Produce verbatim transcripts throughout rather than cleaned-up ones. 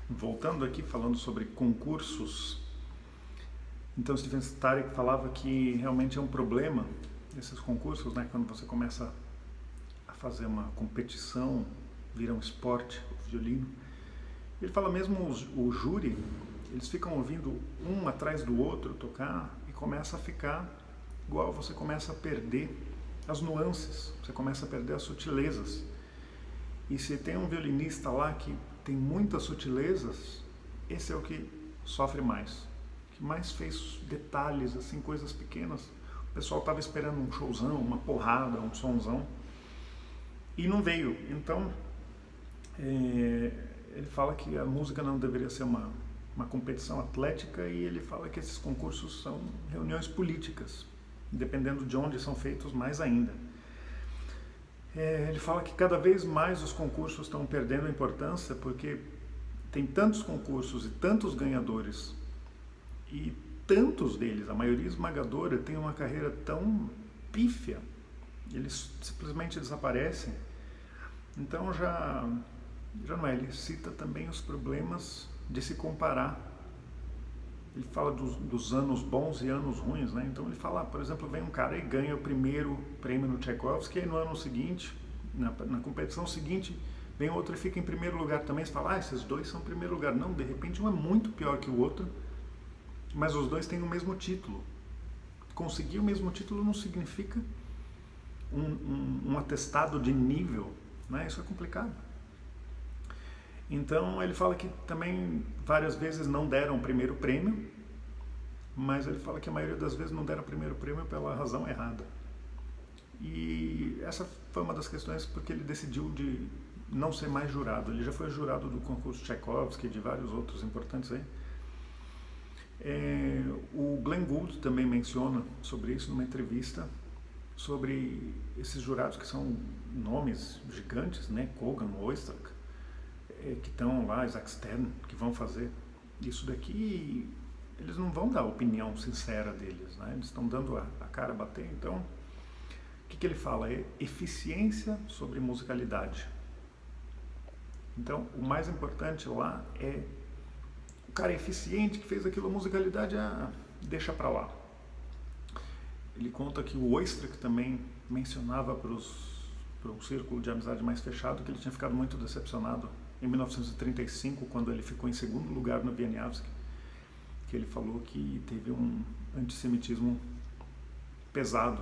Voltando aqui, falando sobre concursos, então Steven Starek falava que realmente é um problema esses concursos, né? Quando você começa a fazer uma competição, vira um esporte, o violino. Ele fala mesmo os, o júri, eles ficam ouvindo um atrás do outro tocar e começa a ficar igual, você começa a perder as nuances, você começa a perder as sutilezas. E se tem um violinista lá que tem muitas sutilezas, esse é o que sofre mais, que mais fez detalhes, assim, coisas pequenas. O pessoal estava esperando um showzão, uma porrada, um sonzão, e não veio. Então, é, ele fala que a música não deveria ser uma, uma competição atlética, e ele fala que esses concursos são reuniões políticas, dependendo de onde são feitos, mais ainda. É, ele fala que cada vez mais os concursos estão perdendo a importância porque tem tantos concursos e tantos ganhadores, e tantos deles, a maioria esmagadora, tem uma carreira tão pífia, eles simplesmente desaparecem. Então já, já não é, ele cita também os problemas de se comparar. Ele fala dos, dos anos bons e anos ruins, né? Então ele fala, por exemplo, vem um cara e ganha o primeiro prêmio no Tchaikovsky, e no ano seguinte, na, na competição seguinte, vem outro e fica em primeiro lugar também. Você fala, ah, esses dois são em primeiro lugar. Não, de repente um é muito pior que o outro, mas os dois têm o mesmo título. Conseguir o mesmo título não significa um, um, um atestado de nível, né? Isso é complicado. Então ele fala que também várias vezes não deram o primeiro prêmio, mas ele fala que a maioria das vezes não deram o primeiro prêmio pela razão errada. E essa foi uma das questões porque ele decidiu de não ser mais jurado. Ele já foi jurado do concurso Tchaikovsky e de vários outros importantes aí. É, o Glenn Gould também menciona sobre isso numa entrevista, sobre esses jurados que são nomes gigantes, né? Kogan, Oistrakh, que estão lá, Isaac Stern, que vão fazer isso daqui, eles não vão dar a opinião sincera deles, né? Eles estão dando a, a cara a bater. Então, o que, que ele fala? É eficiência sobre musicalidade. Então, o mais importante lá é o cara eficiente que fez aquilo, a musicalidade, ah, deixa pra lá. Ele conta que o Oistrakh também mencionava para um círculo de amizade mais fechado que ele tinha ficado muito decepcionado em mil novecentos e trinta e cinco, quando ele ficou em segundo lugar no Wieniawski, que ele falou que teve um antissemitismo pesado.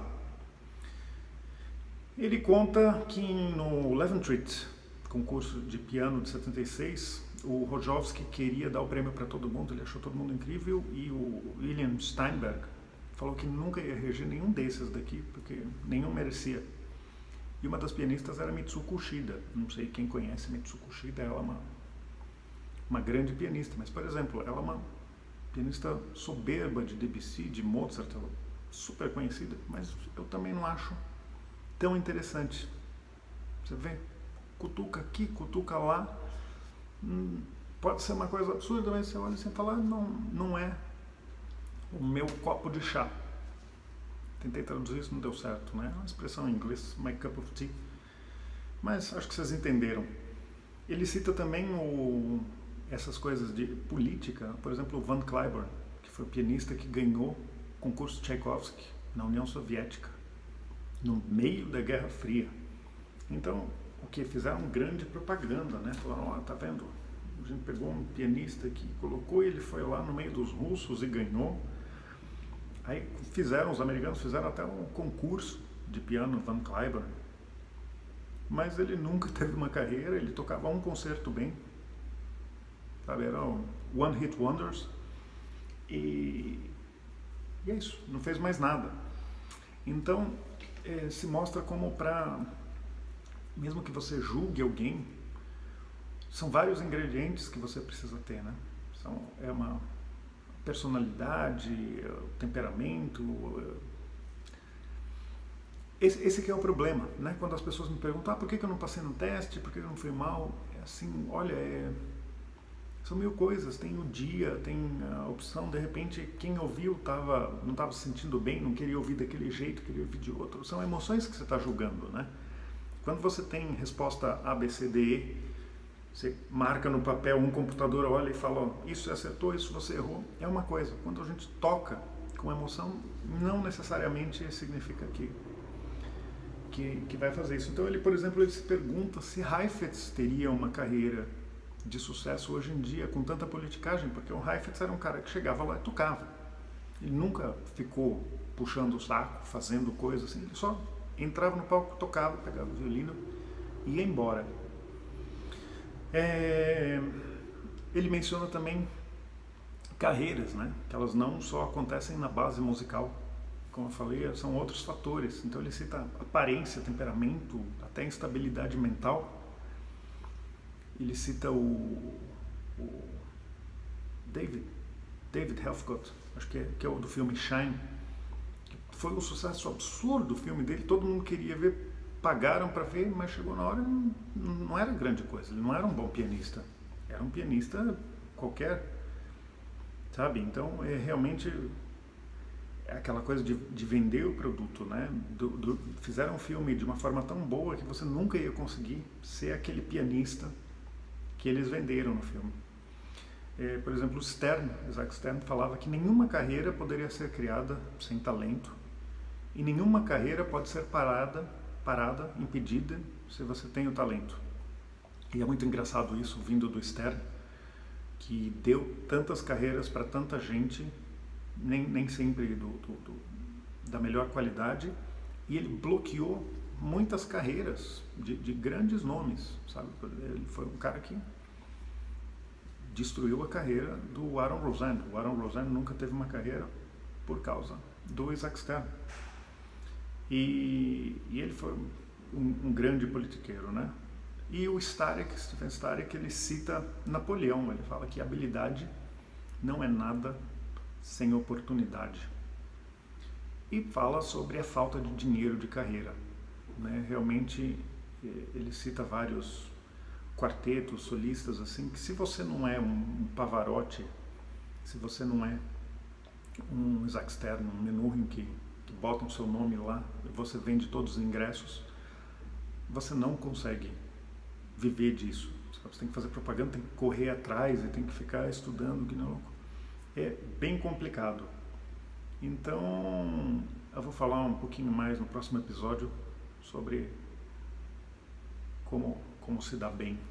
Ele conta que no Leventreat, concurso de piano de setenta e seis, o Rojowski queria dar o prêmio para todo mundo, ele achou todo mundo incrível, e o William Steinberg falou que nunca ia reger nenhum desses daqui, porque nenhum merecia. E uma das pianistas era Mitsuko Uchida. Não sei quem conhece Mitsuko Uchida, ela é uma, uma grande pianista, mas, por exemplo, ela é uma pianista soberba de Debussy, de Mozart, ela é super conhecida, mas eu também não acho tão interessante. Você vê, cutuca aqui, cutuca lá, hum, pode ser uma coisa absurda, mas você olha e você fala, não, não é o meu copo de chá. Tentei traduzir isso, não deu certo, né? É uma expressão em inglês, my cup of tea. Mas acho que vocês entenderam. Ele cita também o, essas coisas de política, por exemplo, o Van Cliburn, que foi o pianista que ganhou o concurso Tchaikovsky na União Soviética, no meio da Guerra Fria. Então, o que fizeram grande propaganda, né? Falaram, ó, tá vendo? A gente pegou um pianista que colocou, ele foi lá no meio dos russos e ganhou. Aí fizeram, os americanos fizeram até um concurso de piano, Van Cliburn, mas ele nunca teve uma carreira, ele tocava um concerto bem, sabe, era um One Hit Wonders, e, e é isso, não fez mais nada. Então, é, se mostra como para, mesmo que você julgue alguém, são vários ingredientes que você precisa ter, né? São, é uma personalidade, temperamento. Esse, esse que é o problema, né? Quando as pessoas me perguntam, ah, por que, que eu não passei no teste, por que eu não fui mal? É assim, olha, é... são mil coisas, tem o dia, tem a opção, de repente quem ouviu tava, não estava se sentindo bem, não queria ouvir daquele jeito, queria ouvir de outro. São emoções que você está julgando, né? Quando você tem resposta A, B, C, D, E, Você marca no papel, um computador olha e fala, ó, isso você acertou, isso você errou, é uma coisa. Quando a gente toca com emoção, não necessariamente significa que, que, que vai fazer isso. Então ele, por exemplo, ele se pergunta se Heifetz teria uma carreira de sucesso hoje em dia com tanta politicagem, porque o Heifetz era um cara que chegava lá e tocava. Ele nunca ficou puxando o saco, fazendo coisas assim, ele só entrava no palco, tocava, pegava o violino e ia embora. É, ele menciona também carreiras, né? Que elas não só acontecem na base musical, como eu falei, são outros fatores. Então ele cita aparência, temperamento, até instabilidade mental. Ele cita o, o David, David Helfgott, acho que é, que é o do filme Shine, que foi um sucesso absurdo o filme dele, todo mundo queria ver, pagaram para ver, mas chegou na hora e não, não era grande coisa, ele não era um bom pianista, era um pianista qualquer, sabe? Então é realmente é aquela coisa de, de vender o produto, né? Do, do, fizeram um filme de uma forma tão boa que você nunca ia conseguir ser aquele pianista que eles venderam no filme. É, por exemplo, o Stern, Isaac Stern, falava que nenhuma carreira poderia ser criada sem talento e nenhuma carreira pode ser parada, parada, impedida, se você tem o talento. E é muito engraçado isso, vindo do Stern, que deu tantas carreiras para tanta gente, nem, nem sempre do, do, do, da melhor qualidade, e ele bloqueou muitas carreiras de, de grandes nomes, sabe? Ele foi um cara que destruiu a carreira do Aaron Rosen. O Aaron Rosen nunca teve uma carreira por causa do Isaac Stern. E, e ele foi um, um grande politiqueiro, né? E o Starek, Stephen Starek, ele cita Napoleão. Ele fala que habilidade não é nada sem oportunidade. E fala sobre a falta de dinheiro de carreira, né? Realmente, ele cita vários quartetos, solistas, assim, que se você não é um, um Pavarotti, se você não é um Isaac Stern, um Menuhin que, que botam seu nome lá, você vende todos os ingressos, você não consegue viver disso. Você tem que fazer propaganda, tem que correr atrás e tem que ficar estudando, que não é louco. É bem complicado. Então, eu vou falar um pouquinho mais no próximo episódio sobre como, como se dar bem